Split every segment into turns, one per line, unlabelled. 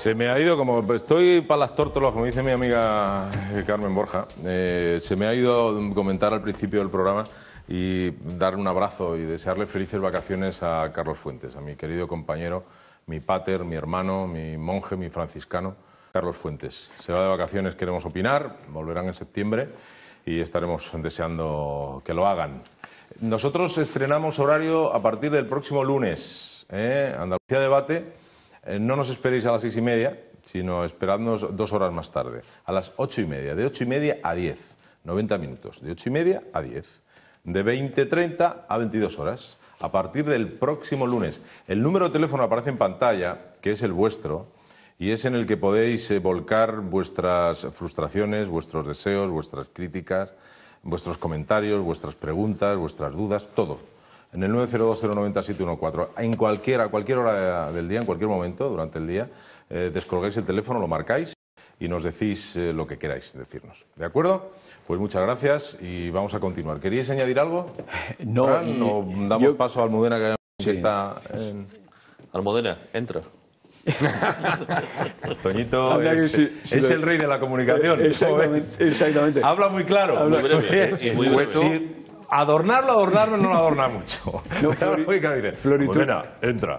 Se me ha ido, como estoy para las tórtolas, como dice mi amiga Carmen Borja, se me ha ido comentar al principio del programa y dar un abrazo y desearle felices vacaciones a Carlos Fuentes, a mi querido compañero, mi pater, mi hermano, mi monje, mi franciscano, Carlos Fuentes. Se va de vacaciones, queremos opinar, volverán en septiembre y estaremos deseando que lo hagan. Nosotros estrenamos horario a partir del próximo lunes, Andalucía Debate. No nos esperéis a las 6:30, sino esperadnos 2 horas más tarde, a las 8:30, de 8:30 a 10, 90 minutos, de 8:30 a 10, de 20:30 a 22 horas, a partir del próximo lunes. El número de teléfono aparece en pantalla, que es el vuestro, y es en el que podéis volcar vuestras frustraciones, vuestros deseos, vuestras críticas, vuestros comentarios, vuestras preguntas, vuestras dudas, todo. En el 902-090-714, a cualquier hora del día, en cualquier momento, durante el día, descolgáis el teléfono, lo marcáis y nos decís lo que queráis decirnos. ¿De acuerdo? Pues muchas gracias y vamos a continuar. ¿Queríais añadir algo?
No.
Fran, ¿o damos paso a Almudena, que está en...
Almudena, entra.
Toñito es el rey de la comunicación.
Exactamente.
Habla muy claro.
Muy breve, y muy breve.
Sí. Adornarlo no lo adorna mucho.
No,
Almudena, entra.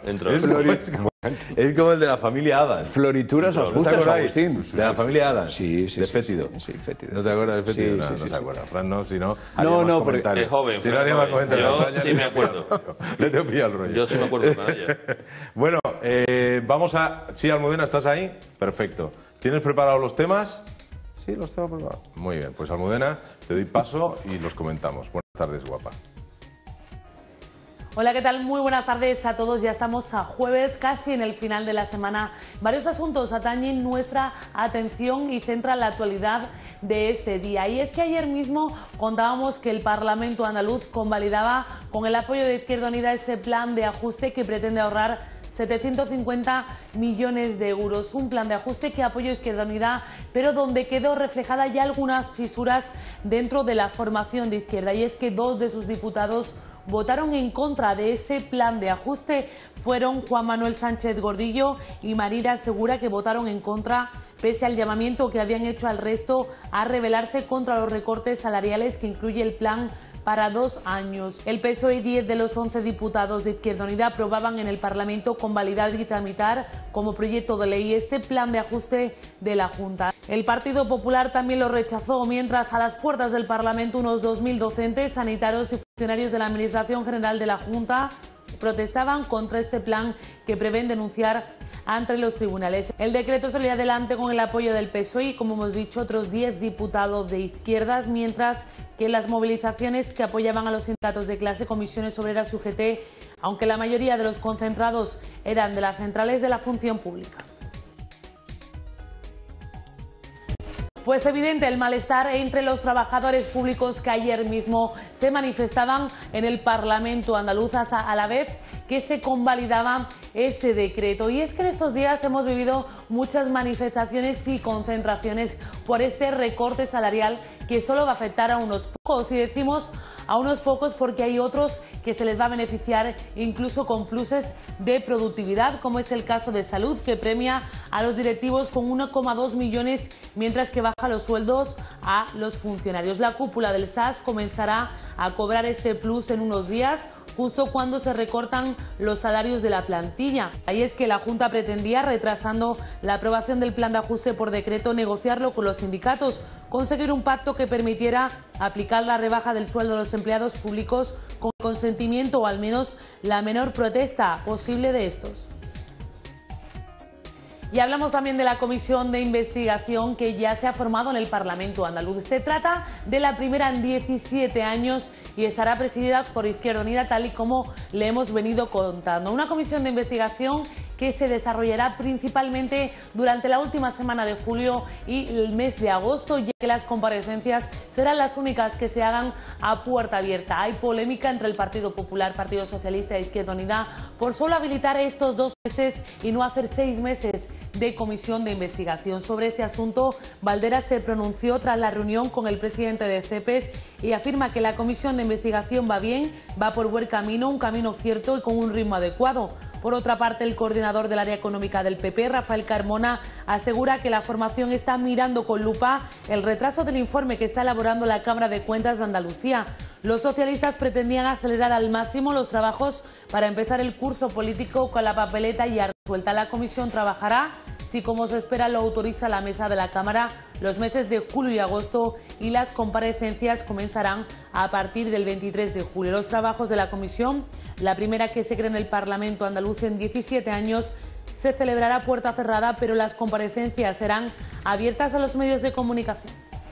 Es como el de la familia Adams.
Florituras
¿No
os
te
gustan,
acordáis?
Agustín.
De la familia Adams.
Sí.
De Fétido.
Sí, Fétido.
¿No te acuerdas de Fétido?
Sí,
No se acuerda. Fran no, si no,
No,
haría más
pero
comentarios.
es joven.
Si no haría más comentarios.
Yo sí me acuerdo.
Le tengo pillado el rollo.
Yo sí me acuerdo con ella.
Bueno, vamos a... Sí, Almudena, ¿estás ahí? Perfecto. ¿Tienes preparados los temas? Sí, los tengo preparados. Muy bien, pues Almudena, te doy paso y los comentamos. Buenas tardes, guapa.
Hola, ¿qué tal? Muy buenas tardes a todos. Ya estamos a jueves, casi en el final de la semana. Varios asuntos atañen nuestra atención y centran la actualidad de este día. Y es que ayer mismo contábamos que el Parlamento andaluz convalidaba con el apoyo de Izquierda Unida ese plan de ajuste que pretende ahorrar 750 millones de euros. Un plan de ajuste que apoyó Izquierda Unida, pero donde quedó reflejada ya algunas fisuras dentro de la formación de izquierda. Y es que 2 de sus diputados votaron en contra de ese plan de ajuste. Fueron Juan Manuel Sánchez Gordillo y Marina Segura, que votaron en contra pese al llamamiento que habían hecho al resto a rebelarse contra los recortes salariales que incluye el plan para 2 años. El PSOE y 10 de los 11 diputados de Izquierda Unida aprobaban en el Parlamento convalidar y tramitar como proyecto de ley este plan de ajuste de la Junta. El Partido Popular también lo rechazó, mientras a las puertas del Parlamento unos 2.000 docentes, sanitarios y funcionarios de la Administración General de la Junta protestaban contra este plan que prevén denunciar ante los tribunales. El decreto salió adelante con el apoyo del PSOE y, como hemos dicho, otros 10 diputados de izquierdas, mientras que las movilizaciones que apoyaban a los sindicatos de clase, comisiones obreras, UGT, aunque la mayoría de los concentrados eran de las centrales de la función pública. Pues evidente el malestar entre los trabajadores públicos que ayer mismo se manifestaban en el Parlamento andaluz a la vez que se convalidaba este decreto. Y es que en estos días hemos vivido muchas manifestaciones y concentraciones por este recorte salarial que solo va a afectar a unos pocos. Y decimos a unos pocos porque hay otros que se les va a beneficiar incluso con pluses de productividad, como es el caso de Salud, que premia a los directivos con 1,2 millones, mientras que baja los sueldos a los funcionarios. La cúpula del SAS comenzará a cobrar este plus en unos días, justo cuando se recortan los salarios de la plantilla. Ahí es que la Junta pretendía, retrasando la aprobación del plan de ajuste por decreto, negociarlo con los sindicatos, conseguir un pacto que permitiera aplicar la rebaja del sueldo de los empleados públicos con consentimiento o al menos la menor protesta posible de estos. Y hablamos también de la comisión de investigación que ya se ha formado en el Parlamento andaluz. Se trata de la primera en 17 años y estará presidida por Izquierda Unida, tal y como le hemos venido contando. Una comisión de investigación que se desarrollará principalmente durante la última semana de julio y el mes de agosto, ya que las comparecencias serán las únicas que se hagan a puerta abierta. Hay polémica entre el Partido Popular, Partido Socialista e Izquierda Unida por solo habilitar estos 2 meses y no hacer 6 meses de comisión de investigación. Sobre este asunto, Valderas se pronunció tras la reunión con el presidente de CEPES y afirma que la comisión de investigación va bien, va por buen camino, un camino cierto y con un ritmo adecuado. Por otra parte, el coordinador del área económica del PP, Rafael Carmona, asegura que la formación está mirando con lupa el retraso del informe que está elaborando la Cámara de Cuentas de Andalucía. Los socialistas pretendían acelerar al máximo los trabajos para empezar el curso político con la papeleta ya resuelta. La comisión trabajará, si como se espera lo autoriza la mesa de la Cámara, los meses de julio y agosto, y las comparecencias comenzarán a partir del 23 de julio. Los trabajos de la comisión, la primera que se crea en el Parlamento andaluz en 17 años, se celebrará a puerta cerrada, pero las comparecencias serán abiertas a los medios de comunicación.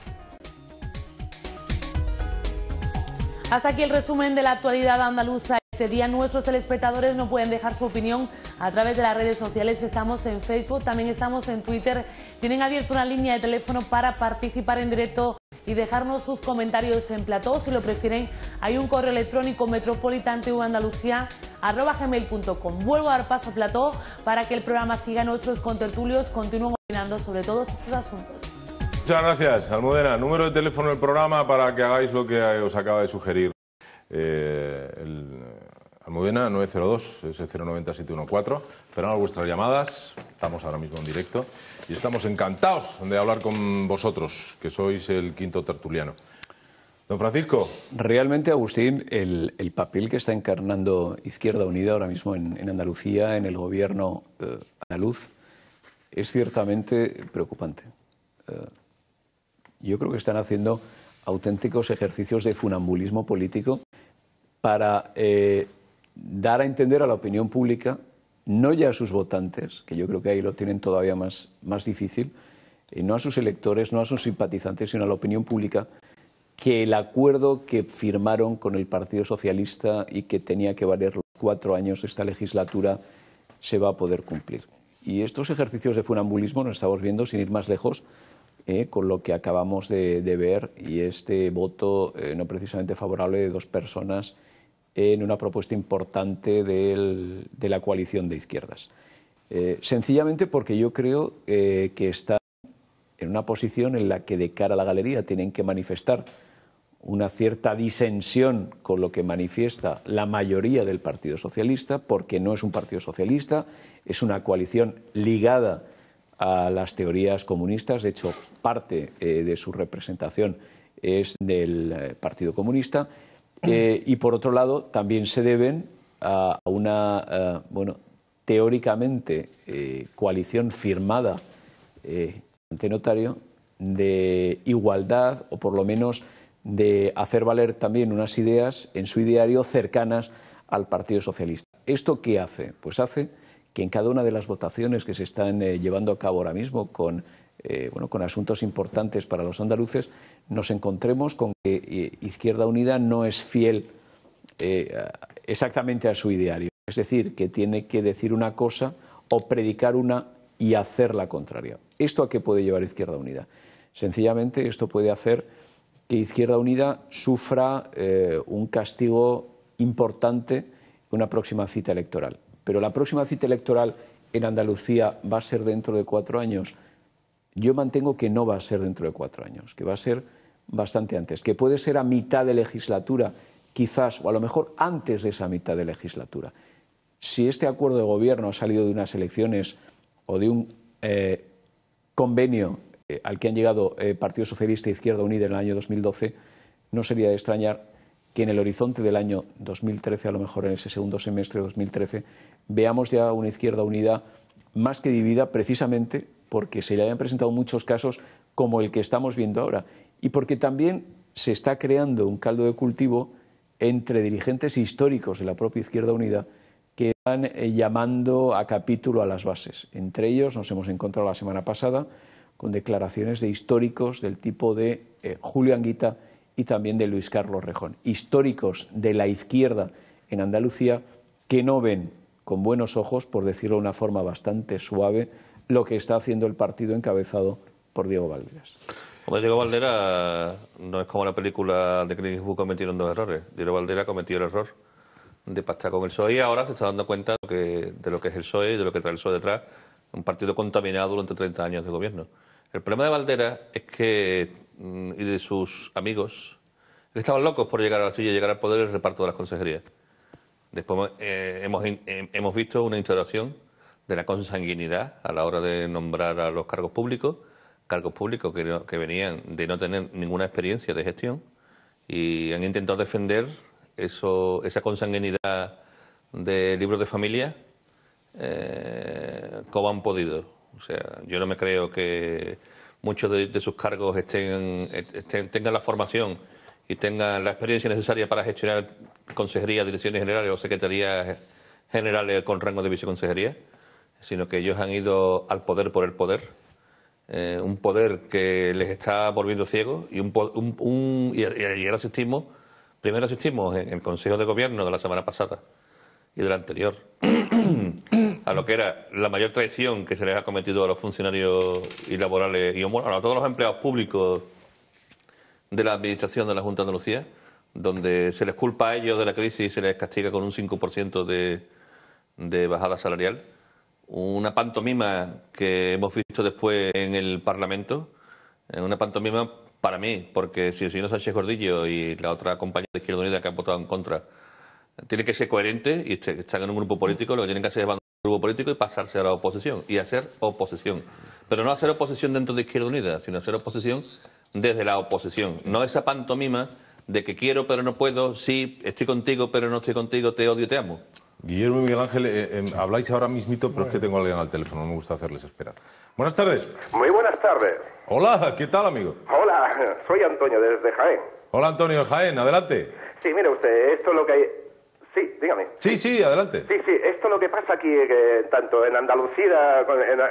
Hasta aquí el resumen de la actualidad andaluza. Este día nuestros telespectadores no pueden dejar su opinión a través de las redes sociales. Estamos en Facebook, también estamos en Twitter. Tienen abierto una línea de teléfono para participar en directo y dejarnos sus comentarios en plató. Si lo prefieren, hay un correo electrónico metropolitantevandalucía@gmail.com. Vuelvo a dar paso a plató para que el programa siga. Nuestros contertulios continúen opinando sobre todos estos asuntos.
Muchas gracias, Almudena. Número de teléfono del programa para que hagáis lo que os acaba de sugerir Almudena, 902 090 714. Esperamos vuestras llamadas. Estamos ahora mismo en directo y estamos encantados de hablar con vosotros, que sois el quinto tertuliano. Don Francisco.
Realmente, Agustín, el papel que está encarnando Izquierda Unida ahora mismo en Andalucía, en el gobierno andaluz, es ciertamente preocupante. Yo creo que están haciendo auténticos ejercicios de funambulismo político para dar a entender a la opinión pública, no ya a sus votantes, que yo creo que ahí lo tienen todavía más difícil, no a sus electores, no a sus simpatizantes, sino a la opinión pública, que el acuerdo que firmaron con el Partido Socialista y que tenía que valer los 4 años de esta legislatura se va a poder cumplir. Y estos ejercicios de funambulismo nos estamos viendo, sin ir más lejos, con lo que acabamos de ver, y este voto no precisamente favorable de 2 personas en una propuesta importante de la coalición de izquierdas. Sencillamente porque yo creo que están en una posición en la que de cara a la galería tienen que manifestar una cierta disensión con lo que manifiesta la mayoría del Partido Socialista, porque no es un partido socialista, es una coalición ligada a las teorías comunistas. De hecho, parte de su representación es del Partido Comunista, y por otro lado también se deben a una teóricamente coalición firmada ante notario de igualdad, o por lo menos de hacer valer también unas ideas en su ideario cercanas al Partido Socialista. ¿Esto qué hace? Pues hace que en cada una de las votaciones que se están llevando a cabo ahora mismo con asuntos importantes para los andaluces, nos encontremos con que Izquierda Unida no es fiel exactamente a su ideario. Es decir, que tiene que decir una cosa o predicar una y hacer la contraria. ¿Esto a qué puede llevar Izquierda Unida? Sencillamente esto puede hacer que Izquierda Unida sufra un castigo importante en una próxima cita electoral. Pero la próxima cita electoral en Andalucía va a ser dentro de 4 años. Yo mantengo que no va a ser dentro de 4 años, que va a ser bastante antes, que puede ser a mitad de legislatura, quizás, o a lo mejor antes de esa mitad de legislatura. Si este acuerdo de gobierno ha salido de unas elecciones o de un convenio al que han llegado Partido Socialista e Izquierda Unida en el año 2012, no sería de extrañar que en el horizonte del año 2013, a lo mejor en ese segundo semestre de 2013, veamos ya una Izquierda Unida más que dividida, precisamente porque se le hayan presentado muchos casos como el que estamos viendo ahora, y porque también se está creando un caldo de cultivo entre dirigentes históricos de la propia Izquierda Unida que van llamando a capítulo a las bases. Entre ellos nos hemos encontrado la semana pasada con declaraciones de históricos del tipo de Julio Anguita y también de Luis Carlos Rejón, históricos de la izquierda en Andalucía que no ven con buenos ojos, por decirlo de una forma bastante suave, lo que está haciendo el partido encabezado por Diego Valderas.
Hombre, Diego Valderas no es como la película de Clint Eastwood, cometieron 2 errores. Diego Valderas cometió el error de pactar con el PSOE y ahora se está dando cuenta de lo que es el PSOE y de lo que trae el PSOE detrás, un partido contaminado durante 30 años de gobierno. El problema de Valderas es que, y de sus amigos, estaban locos por llegar a la silla y llegar al poder y el reparto de las consejerías. Después hemos visto una instauración de la consanguinidad a la hora de nombrar a los cargos públicos que venían de no tener ninguna experiencia de gestión y han intentado defender esa consanguinidad de libros de familia como han podido. O sea, yo no me creo que muchos de sus cargos tengan la formación y tengan la experiencia necesaria para gestionar consejerías, direcciones generales o secretarías generales con rango de viceconsejería, sino que ellos han ido al poder por el poder, un poder que les está volviendo ciegos y ayer primero asistimos en el Consejo de Gobierno de la semana pasada y de la anterior a lo que era la mayor traición que se les ha cometido a los funcionarios y laborales y a todos los empleados públicos de la Administración de la Junta de Andalucía, donde se les culpa a ellos de la crisis y se les castiga con un 5% de bajada salarial. Una pantomima que hemos visto después en el Parlamento, una pantomima para mí, porque si el señor Sánchez Gordillo y la otra compañera de Izquierda Unida que han votado en contra tienen que ser coherentes y están en un grupo político, lo que tienen que hacer es abandonar el grupo político y pasarse a la oposición y hacer oposición. Pero no hacer oposición dentro de Izquierda Unida, sino hacer oposición desde la oposición. No esa pantomima de que quiero pero no puedo, sí, estoy contigo pero no estoy contigo, te odio, te amo.
Guillermo y Miguel Ángel, habláis ahora mismito, pero es que tengo a alguien al teléfono, no me gusta hacerles esperar. Buenas tardes.
Muy buenas tardes.
Hola, ¿qué tal, amigo?
Hola, soy Antonio desde Jaén.
Hola, Antonio, Jaén, adelante.
Sí, mire usted, esto es lo que hay... Sí, dígame.
Sí, adelante.
Sí, esto es lo que pasa aquí, tanto en Andalucía,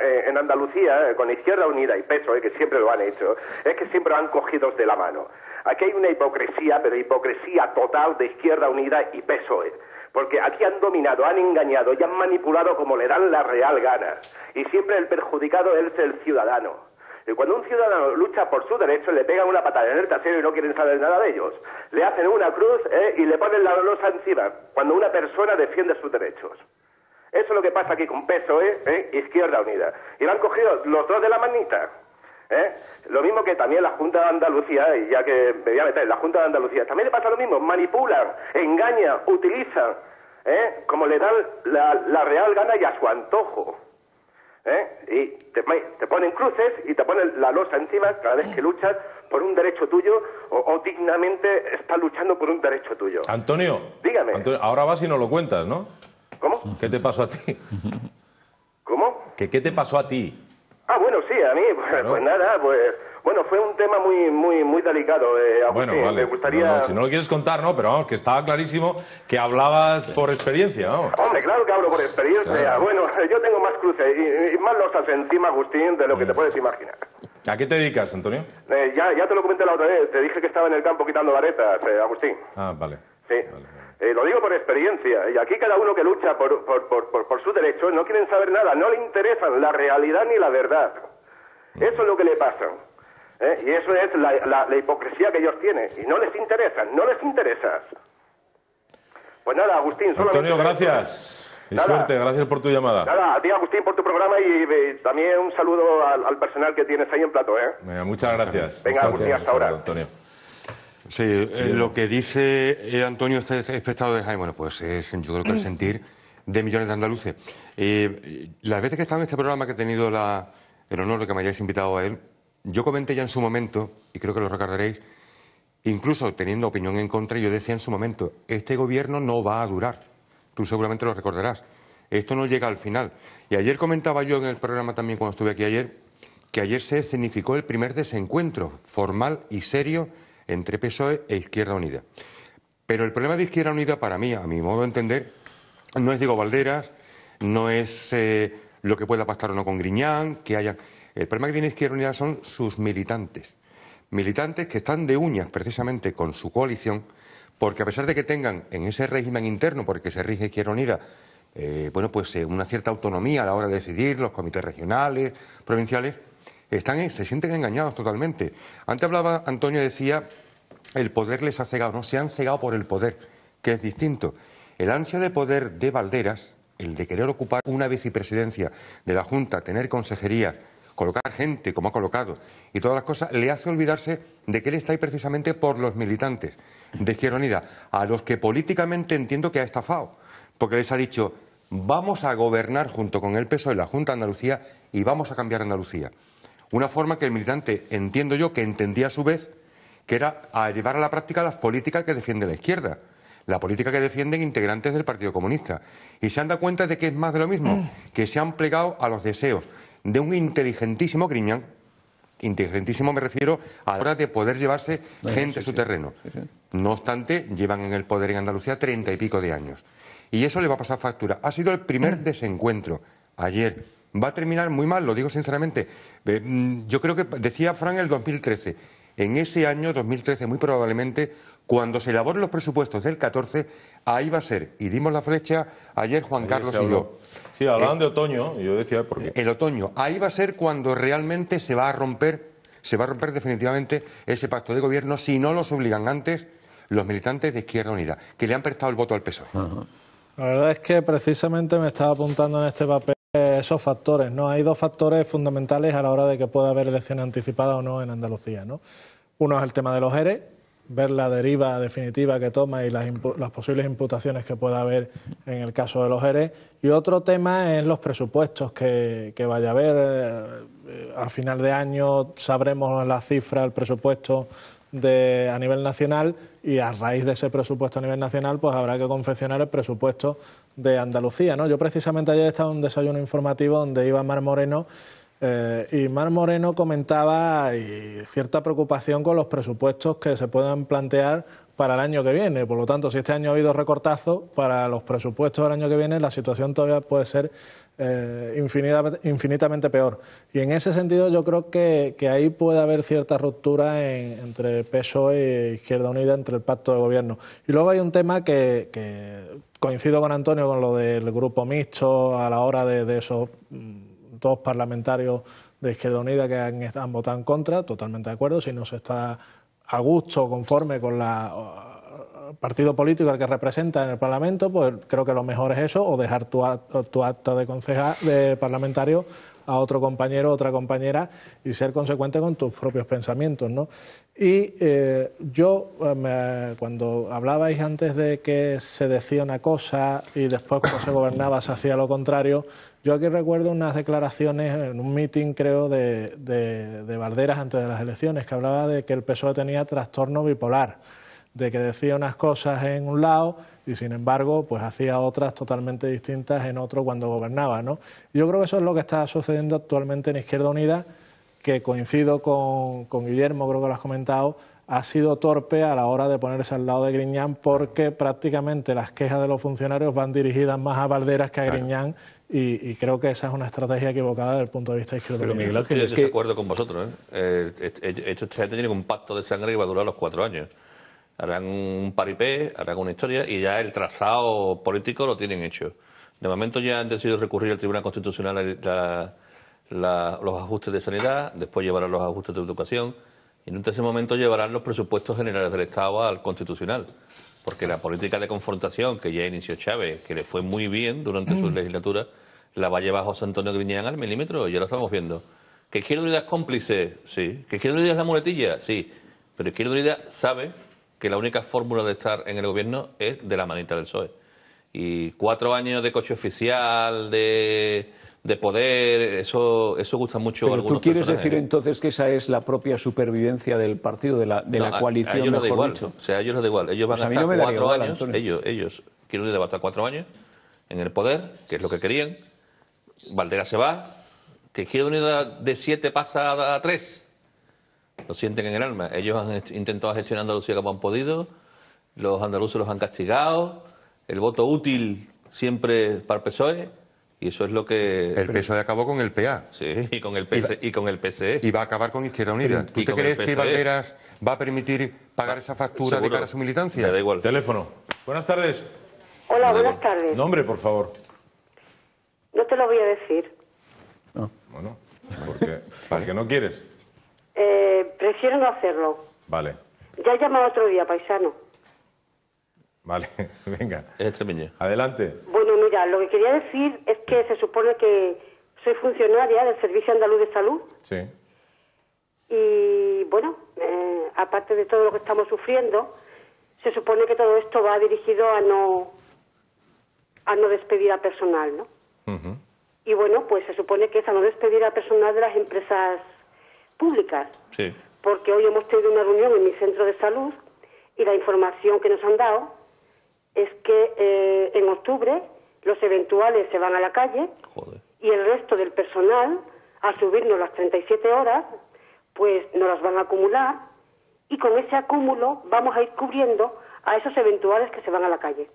con Izquierda Unida y PSOE, que siempre lo han hecho, es que siempre van cogidos de la mano. Aquí hay una hipocresía, pero hipocresía total de Izquierda Unida y PSOE. Porque aquí han dominado, han engañado y han manipulado como le dan la real gana. Y siempre el perjudicado es el ciudadano. Y cuando un ciudadano lucha por su derecho, le pegan una patada en el trasero y no quieren saber nada de ellos. Le hacen una cruz y le ponen la losa encima, cuando una persona defiende sus derechos. Eso es lo que pasa aquí con PSOE, Izquierda Unida. Y lo han cogido los dos de la manita. Lo mismo que también la Junta de Andalucía, y ya que me voy a meter en la Junta de Andalucía, también le pasa lo mismo, manipulan, engañan, utilizan, como le dan la real gana y a su antojo. Y te ponen cruces y te ponen la losa encima cada vez que luchas por un derecho tuyo o dignamente estás luchando por un derecho tuyo.
Antonio,
dígame.
Antonio, ahora vas y nos lo cuentas, ¿no?
¿Cómo?
¿Qué te pasó a ti?
¿Cómo?
¿Qué te pasó a ti?
Ah, bueno, sí, a mí,
Claro.
pues nada, bueno, fue un tema muy delicado, Agustín.
Bueno, vale.
Me gustaría...
No, si no lo quieres contar, no, pero vamos, que estaba clarísimo que hablabas por experiencia, vamos.
Hombre, claro que hablo por experiencia.
Claro.
Bueno, yo tengo más cruces y más losas encima, Agustín, de lo que te puedes imaginar.
¿A qué te dedicas, Antonio?
Ya te lo comenté la otra vez, te dije que estaba en el campo quitando varetas, Agustín.
Ah, vale.
Sí. Lo digo por experiencia. Y aquí cada uno que lucha por su derecho no quieren saber nada, no le interesan la realidad ni la verdad. Eso es lo que le pasa. Y eso es la hipocresía que ellos tienen. Y no les interesas. Pues nada, Agustín, solamente...
Antonio, gracias. Y
Nada.
suerte, gracias por tu llamada.
Nada, a ti, Agustín, por tu programa y también un saludo al personal que tienes ahí en plato,
Venga, muchas gracias.
Venga,
Muchas
Agustín,
gracias.
hasta ahora.
Antonio.
Sí, lo que dice Antonio, este espectador de Jaén, bueno, pues es, yo creo que el sentir de millones de andaluces. Las veces que he estado en este programa, que he tenido el honor de que me hayáis invitado a él, yo comenté ya en su momento, y creo que lo recordaréis, incluso teniendo opinión en contra, yo decía en su momento, este gobierno no va a durar. Tú seguramente lo recordarás. Esto no llega al final. Y ayer comentaba yo en el programa también, cuando estuve aquí ayer, que ayer se escenificó el primer desencuentro formal y serio entre PSOE e Izquierda Unida. Pero el problema de Izquierda Unida, para mí, a mi modo de entender, no es Diego Valderas, no es lo que pueda pactar o no con Griñán, que haya... El problema que tiene Izquierda Unida son sus militantes. Militantes que están de uñas precisamente con su coalición, porque a pesar de que tengan en ese régimen interno, porque se rige Izquierda Unida, una cierta autonomía a la hora de decidir, los comités regionales, provinciales, se sienten engañados totalmente. Antes hablaba, Antonio decía, el poder les ha cegado, no, se han cegado por el poder, que es distinto. El ansia de poder de Valderas, el de querer ocupar una vicepresidencia de la Junta, tener consejerías, colocar gente como ha colocado y todas las cosas, le hace olvidarse de que él está ahí precisamente por los militantes de Izquierda Unida, a los que políticamente entiendo que ha estafado. porque les ha dicho, vamos a gobernar junto con el PSOE y la Junta de Andalucía y vamos a cambiar Andalucía. Una forma que el militante, entiendo yo, que entendía a su vez, que era a llevar a la práctica las políticas que defiende la izquierda, la política que defienden integrantes del Partido Comunista. Y se han dado cuenta de que es más de lo mismo, que se han plegado a los deseos de un inteligentísimo Griñán. Inteligentísimo me refiero a la hora de poder llevarse gente a su terreno. No obstante, llevan en el poder en Andalucía 30 y pico de años. Y eso le va a pasar factura. Ha sido el primer desencuentro ayer. Va a terminar muy mal, lo digo sinceramente. Yo creo que decía Fran el 2013. En ese año, 2013, muy probablemente, cuando se elaboren los presupuestos del 14, ahí va a ser. Y dimos la flecha ayer Juan Carlos y yo.
Sí, hablaban de otoño, y yo decía por qué.
El otoño. Ahí va a ser cuando realmente se va a romper definitivamente ese pacto de gobierno, si no los obligan antes los militantes de Izquierda Unida, que le han prestado el voto al PSOE.
La verdad es que precisamente me estaba apuntando en este papel esos factores, ¿no? Hay dos factores fundamentales a la hora de que pueda haber elecciones anticipadas o no en Andalucía, ¿no? Uno es el tema de los ERE, ver la deriva definitiva que toma y las posibles imputaciones que pueda haber en el caso de los ERE. Y otro tema es los presupuestos que vaya a haber. A final de año sabremos la cifra, el presupuesto a nivel nacional, y a raíz de ese presupuesto a nivel nacional pues habrá que confeccionar el presupuesto de Andalucía, ¿no? Yo precisamente ayer estaba en un desayuno informativo donde iba Mar Moreno y Mar Moreno comentaba cierta preocupación con los presupuestos que se puedan plantear para el año que viene. Por lo tanto, si este año ha habido recortazos, para los presupuestos del año que viene la situación todavía puede ser infinitamente peor. Y en ese sentido yo creo que ahí puede haber cierta ruptura entre PSOE e Izquierda Unida, entre el pacto de gobierno. Y luego hay un tema que coincido con Antonio, con lo del grupo mixto, a la hora de esos dos parlamentarios de Izquierda Unida que han votado en contra, totalmente de acuerdo. Si no se está a gusto, conforme con el partido político al que representa en el Parlamento, pues creo que lo mejor es eso, o dejar tu acta de parlamentario a otro compañero, otra compañera, y ser consecuente con tus propios pensamientos, ¿no? Y cuando hablabais antes de que se decía una cosa y después cuando se gobernaba se hacía lo contrario, yo aquí recuerdo unas declaraciones en un mitin, creo, de Valderas antes de las elecciones, que hablaba de que el PSOE tenía trastorno bipolar, de que decía unas cosas en un lado y sin embargo pues hacía otras totalmente distintas en otro cuando gobernaba, ¿no? Yo creo que eso es lo que está sucediendo actualmente en Izquierda Unida, que coincido con Guillermo, creo que lo has comentado, ha sido torpe a la hora de ponerse al lado de Griñán, porque prácticamente las quejas de los funcionarios van dirigidas más a Valderas que a Griñán, y creo que esa es una estrategia equivocada desde el punto de vista de Izquierda Unida.
Miguel Ángel, estoy de acuerdo con vosotros, Estos tres tienen un pacto de sangre que va a durar los 4 años. Harán un paripé, harán una historia y ya el trazado político lo tienen hecho. De momento ya han decidido recurrir al Tribunal Constitucional los ajustes de sanidad, después llevarán los ajustes de educación y en un tercer momento llevarán los presupuestos generales del Estado al Constitucional. Porque la política de confrontación que ya inició Chávez, que le fue muy bien durante su legislatura, la va a llevar José Antonio Griñán al milímetro, ya lo estamos viendo. ¿Que Izquierda Unida es cómplice? Sí. ¿Que Izquierda Unida es la muletilla? Sí. Pero Izquierda Unida sabe que la única fórmula de estar en el gobierno es de la manita del PSOE. Y 4 años de coche oficial, de poder, eso gusta mucho a algunos
personajes. ¿Tú quieres decir
entonces
que esa es la propia supervivencia del partido, de la coalición,
a ellos
mejor
igual.
dicho?
O sea, a ellos les da igual. Ellos van a estar 4 años, ellos quieren ir a estar 4 años en el poder, que es lo que querían. Valderas se va, que Izquierda Unida de 7 pasa a 3. Lo sienten en el alma. Ellos han intentado gestionar Andalucía como han podido, los andaluces los han castigado, el voto útil siempre para el PSOE, y eso es lo que...
El PSOE acabó con el PA.
Sí, y con el PSE.
Y va a acabar con Izquierda Unida. ¿Tú te crees que Valderas va a permitir pagar esa factura de cara a su militancia?
Me da igual.
Teléfono. Buenas tardes.
Hola, buenas tardes.
Nombre, por favor.
No te lo voy a decir.
No. Bueno, porque no quieres.
Prefiero no hacerlo.
Vale.
Ya he llamado otro día, paisano.
Vale, venga.
Es extremeño.
Adelante.
Bueno, mira, lo que quería decir es que se supone que soy funcionaria del Servicio Andaluz de Salud.
Sí.
Y bueno, aparte de todo lo que estamos sufriendo, se supone que todo esto va dirigido a no a no despedir a personal, ¿no? Y bueno, pues se supone que es a no despedir a personal de las empresas públicas.
Sí.
Porque hoy hemos tenido una reunión en mi centro de salud y la información que nos han dado es que en octubre los eventuales se van a la calle.
Joder.
Y el resto del personal, al subirnos las 37 horas, pues nos las van a acumular y con ese acúmulo vamos a ir cubriendo a esos eventuales que se van a la calle.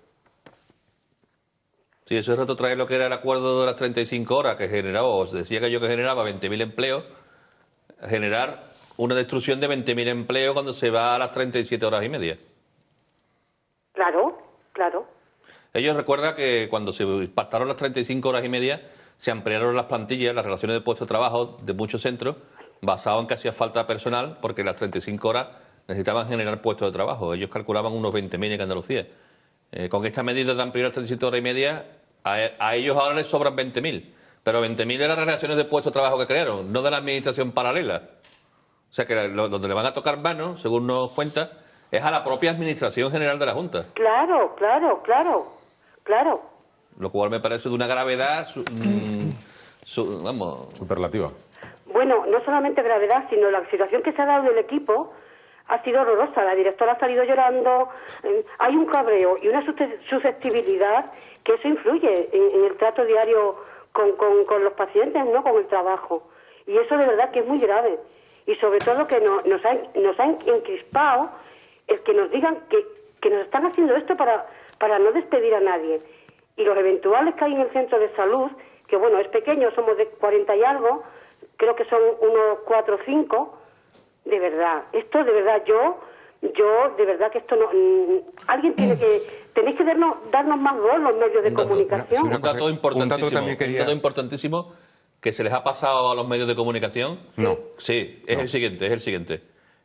Sí, eso es retrotraer lo que era el acuerdo de las 35 horas que generaba, os decía que yo que generaba 20.000 empleos, generar una destrucción de 20.000 empleos cuando se va a las 37 horas y media.
Claro, claro.
Ellos recuerdan que cuando se pactaron las 35 horas y media, se ampliaron las plantillas, las relaciones de puestos de trabajo de muchos centros, basado en que hacía falta personal, porque las 35 horas necesitaban generar puestos de trabajo. Ellos calculaban unos 20.000 en Andalucía. Con esta medida de ampliar las 37 horas y media, a ellos ahora les sobran 20.000. Pero 20.000 de las relaciones de puestos de trabajo que crearon, no de la administración paralela. O sea que donde le van a tocar mano, según nos cuenta, es a la propia Administración General de la Junta.
Claro, claro, claro, claro.
Lo cual me parece de una gravedad, vamos...
Superlativa.
Bueno, no solamente gravedad, sino la situación que se ha dado del equipo ha sido horrorosa. La directora ha salido llorando, hay un cabreo y una susceptibilidad que eso influye en el trato diario con los pacientes, ¿no? Con el trabajo. Y eso de verdad que es muy grave. Y sobre todo que nos ha encrispado el que nos digan que nos están haciendo esto para no despedir a nadie. Y los eventuales que hay en el centro de salud, que bueno, es pequeño, somos de 40 y algo, creo que son unos 4 o 5, de verdad, esto de verdad, yo de verdad que esto no... alguien tenéis que darnos más voz los medios de comunicación.
Un dato importantísimo que se les ha pasado a los medios de comunicación.
No.
Sí, es el siguiente.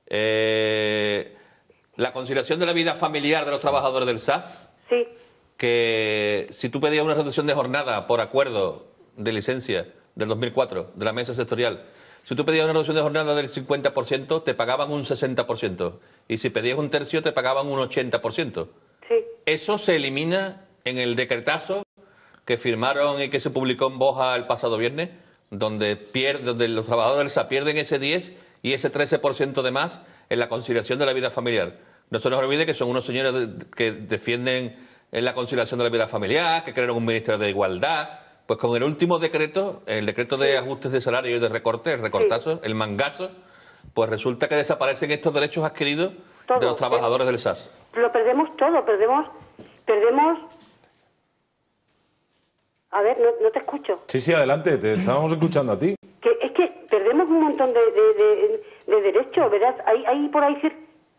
La conciliación de la vida familiar de los trabajadores del SAS.
Sí.
Que si tú pedías una reducción de jornada por acuerdo de licencia del 2004, de la mesa sectorial, si tú pedías una reducción de jornada del 50%, te pagaban un 60%. Y si pedías un tercio, te pagaban un 80%.
Sí.
Eso se elimina en el decretazo que firmaron y que se publicó en Boja el pasado viernes, donde los trabajadores del SA pierden ese 10 y ese 13% de más en la conciliación de la vida familiar. No se nos olvide que son unos señores que defienden la conciliación de la vida familiar, que crearon un Ministerio de Igualdad. Pues con el último decreto, el decreto de ajustes de salario y de recorte, el recortazo, el mangazo, pues resulta que desaparecen estos derechos adquiridos
todo,
de los trabajadores del SAS.
Lo perdemos todo, perdemos... A ver, no te escucho.
Sí, adelante, te estábamos escuchando a ti.
Es que perdemos un montón de derechos, ¿verdad? Hay por ahí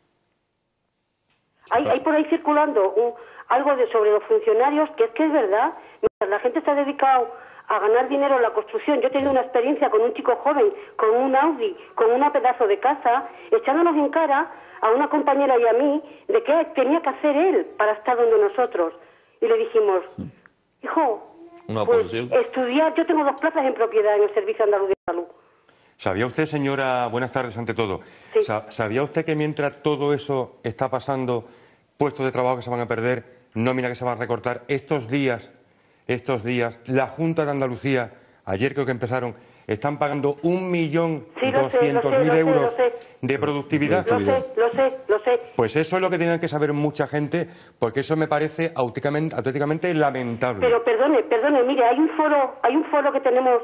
circulando algo sobre los funcionarios, que es verdad. Mientras la gente se ha dedicado a ganar dinero en la construcción, yo he tenido una experiencia con un chico joven, con un Audi, con un pedazo de casa, echándonos en cara a una compañera y a mí de qué tenía que hacer él para estar donde nosotros. Y le dijimos, hijo, pues estudiar, yo tengo 2 plazas en propiedad en el Servicio Andaluz de Salud.
¿Sabía usted, señora, buenas tardes ante todo,
sí.
¿Sabía usted que mientras todo eso está pasando, puestos de trabajo que se van a perder, nómina que se va a recortar, estos días, la Junta de Andalucía, ayer creo que empezaron, están pagando 1.200.000 euros de productividad?
Lo sé.
Pues eso es lo que tienen que saber mucha gente, porque eso me parece auténticamente lamentable.
Pero perdone, mire, hay un foro que tenemos...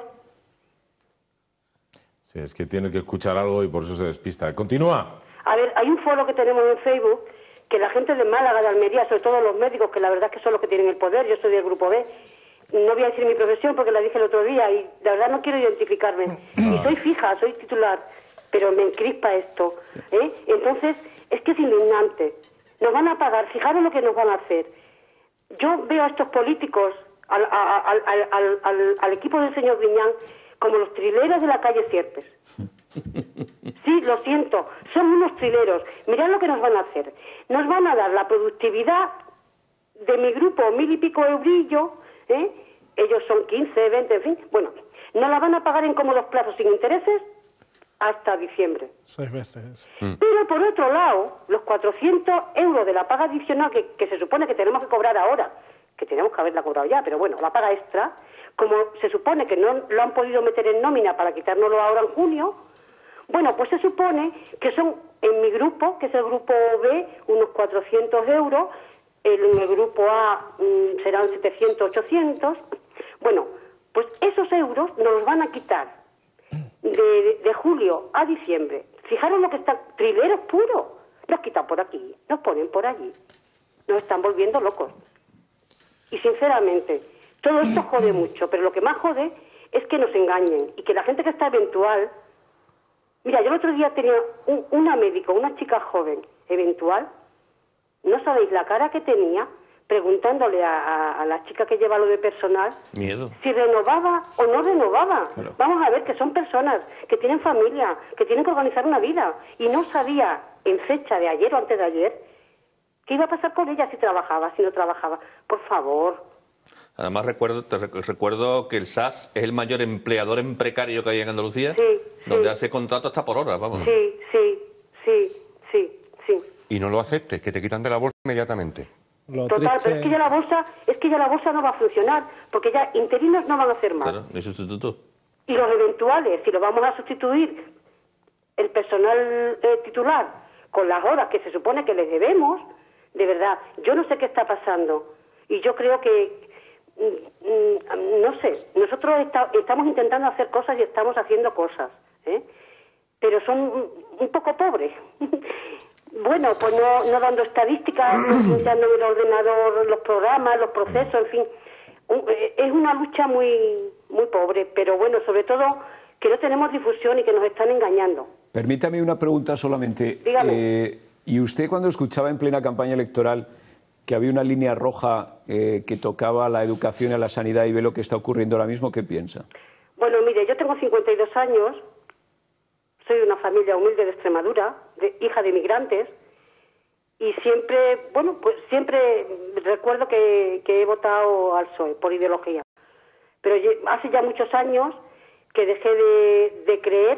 Sí, es que tiene que escuchar algo y por eso se despista. Continúa.
A ver, hay un foro que tenemos en Facebook que la gente de Málaga, de Almería, sobre todo los médicos, que la verdad es que son los que tienen el poder, yo soy del Grupo B, no voy a decir mi profesión porque la dije el otro día y la verdad no quiero identificarme. Y soy fija, soy titular, pero me encrispa esto. Entonces, es que es indignante. Nos van a pagar, fijaros lo que nos van a hacer. Yo veo a estos políticos, al equipo del señor Griñán, como los trileros de la calle Sierpes. Sí, lo siento, son unos trileros. Mirad lo que nos van a hacer. Nos van a dar la productividad de mi grupo, 1.000 y pico eurillos, ellos son 15, 20, en fin. Bueno, nos la van a pagar en cómodos plazos sin intereses hasta diciembre.
6 veces.
Pero por otro lado, los 400 euros de la paga adicional que se supone que tenemos que cobrar ahora, que tenemos que haberla cobrado ya, pero bueno, la paga extra, como se supone que no lo han podido meter en nómina para quitárnoslo ahora en junio, bueno, pues se supone que son en mi grupo, que es el grupo B, unos 400 euros, en el grupo A serán 700, 800. Bueno, pues esos euros nos los van a quitar de julio a diciembre. Fijaros lo que está, trileros puros. Nos quitan por aquí, nos ponen por allí. Nos están volviendo locos. Y sinceramente, todo esto jode mucho, pero lo que más jode es que nos engañen y que la gente que está eventual... Mira, yo el otro día tenía una médico, una chica joven, eventual, no sabéis la cara que tenía, preguntándole a la chica que lleva lo de personal,
Miedo.
si renovaba o no renovaba.
Claro.
Vamos a ver que son personas que tienen familia, que tienen que organizar una vida, y no sabía en fecha de ayer o antes de ayer qué iba a pasar con ella, si trabajaba, si no trabajaba. Por favor.
Además, recuerdo que el SAS es el mayor empleador en precario que hay en Andalucía,
Sí,
donde
sí.
hace contrato hasta por horas, vamos.
Sí.
Y no lo aceptes, que te quitan de la bolsa inmediatamente.
Lo
Total,
triste...
pero es que ya la bolsa no va a funcionar, porque ya interinos no van a hacer más.
Claro, ni sustituto.
Y los eventuales, si lo vamos a sustituir el personal titular con las horas que se supone que les debemos, de verdad, yo no sé qué está pasando. Y yo creo que, no sé, nosotros estamos intentando hacer cosas y estamos haciendo cosas, pero son un poco pobres. Bueno, pues no dando estadísticas, no pintando en el ordenador los programas, los procesos, en fin. Es una lucha muy pobre, pero bueno, sobre todo que no tenemos difusión y que nos están engañando.
Permítame una pregunta solamente.
Dígame.
¿Y usted cuando escuchaba en plena campaña electoral que había una línea roja que tocaba a la educación y a la sanidad y ve lo que está ocurriendo ahora mismo, qué piensa?
Bueno, mire, yo tengo 52 años, soy de una familia humilde de Extremadura, hija de migrantes, y siempre, bueno, pues siempre recuerdo que he votado al PSOE por ideología. Pero hace ya muchos años que dejé de creer,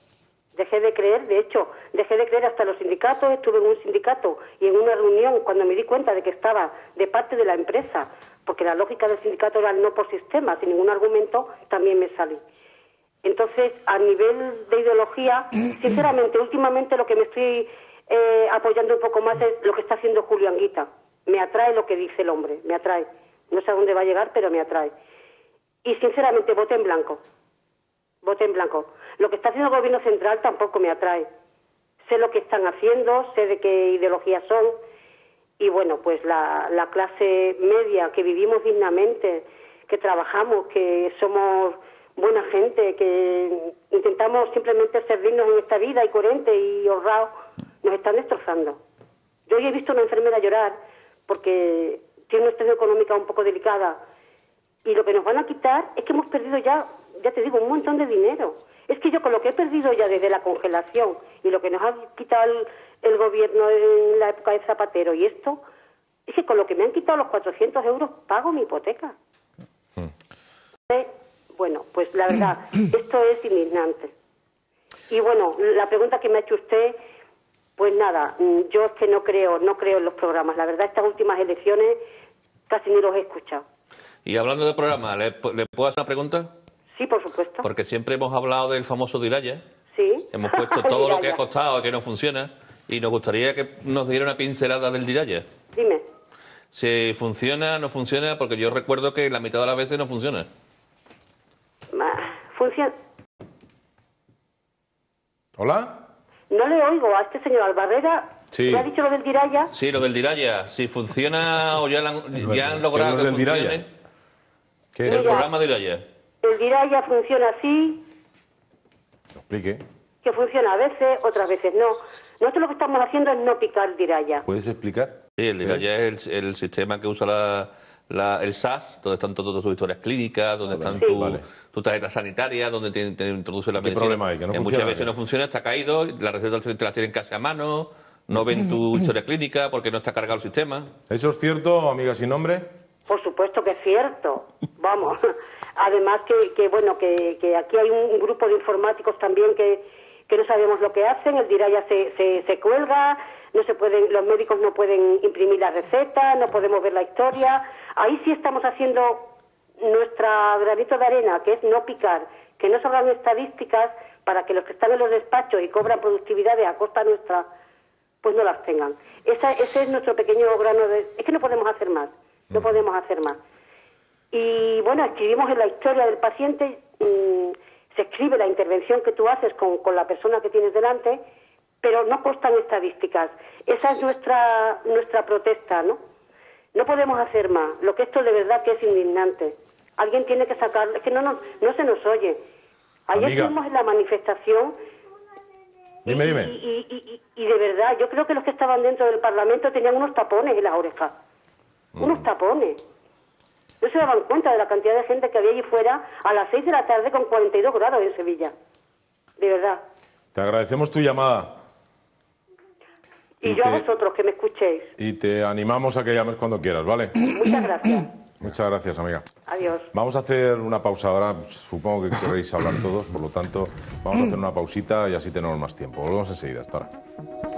de hecho, dejé de creer hasta los sindicatos, estuve en un sindicato y en una reunión cuando me di cuenta de que estaba de parte de la empresa, porque la lógica del sindicato era el no por sistema, sin ningún argumento, también me salí. Entonces, a nivel de ideología, sinceramente, últimamente lo que me estoy apoyando un poco más es lo que está haciendo Julio Anguita. Me atrae lo que dice el hombre, me atrae. No sé a dónde va a llegar, pero me atrae. Y sinceramente, voté en blanco. Voté en blanco. Lo que está haciendo el gobierno central tampoco me atrae. Sé lo que están haciendo, sé de qué ideologías son. Y bueno, pues la clase media, que vivimos dignamente, que trabajamos, que somos buena gente, que intentamos simplemente ser dignos en esta vida y coherentes y honrados, nos están destrozando. Yo hoy he visto a una enfermera llorar porque tiene una situación económica un poco delicada y lo que nos van a quitar es que hemos perdido ya te digo, un montón de dinero. Es que yo con lo que he perdido ya desde la congelación y lo que nos ha quitado el gobierno en la época de Zapatero y esto, es que con lo que me han quitado los 400 euros pago mi hipoteca. Bueno, pues la verdad, esto es indignante. Y bueno, la pregunta que me ha hecho usted, pues nada, yo es que no creo en los programas. La verdad, estas últimas elecciones casi ni los he escuchado.
Y hablando de programas, ¿le puedo hacer una pregunta?
Sí, por supuesto.
Porque siempre hemos hablado del famoso Diraya.
Sí.
Hemos puesto todo lo que ha costado y que no funciona. Y nos gustaría que nos diera una pincelada del Diraya.
Dime.
Si funciona, no funciona, porque yo recuerdo que la mitad de las veces no funciona.
Funciona.
¿Hola?
No le oigo a este señor Albarrera.
Sí.
¿Me ha dicho lo del Diraya?
Sí, lo del Diraya. Si funciona o ya han logrado
¿Qué es lo
que
del
funcione.
Diraya? ¿Qué
El
es?
programa Diraya.
El Diraya funciona así,
Lo explique.
que funciona a veces, otras veces no. Nosotros lo que estamos haciendo es no picar Diraya.
¿Puedes explicar?
Sí, el Diraya es el sistema que usa el SAS, donde están todas tus historias clínicas, donde están tu tarjeta sanitaria, donde te introduce la
¿Qué
medicina.
problema hay? ¿Que no
muchas
funciona?
veces no funciona, está caído, las recetas te las tienen casi a mano, no ven tu historia clínica porque no está cargado el sistema.
¿Eso es cierto, amiga sin nombre?
Por supuesto que es cierto. Vamos. Además que aquí hay un grupo de informáticos también que no sabemos lo que hacen. El Diraya se cuelga, no se pueden, los médicos no pueden imprimir la receta, no podemos ver la historia. Ahí sí estamos haciendo nuestra granito de arena, que es no picar, que no se hagan estadísticas para que los que están en los despachos y cobran productividades a costa nuestra, pues no las tengan. Ese es nuestro pequeño grano de... Es que no podemos hacer más, no podemos hacer más. Y bueno, escribimos en la historia del paciente, se escribe la intervención que tú haces con la persona que tienes delante, pero no constan estadísticas. Esa es nuestra protesta, ¿no? No podemos hacer más. Lo que esto de verdad que es indignante. Alguien tiene que sacarlo. Es que no se nos oye. Ayer estuvimos en la manifestación.
Dime.
Y de verdad, yo creo que los que estaban dentro del Parlamento tenían unos tapones en las orejas. Unos tapones. No se daban cuenta de la cantidad de gente que había allí fuera a las 6 de la tarde con 42 grados en Sevilla. De verdad.
Te agradecemos tu llamada.
Y yo a vosotros, que me escuchéis.
Y te animamos a que llames cuando quieras, ¿vale?
Muchas gracias.
Muchas gracias, amiga.
Adiós.
Vamos a hacer una pausa ahora. Supongo que queréis hablar todos, por lo tanto, vamos a hacer una pausita y así tenemos más tiempo. Volvemos enseguida. Hasta ahora.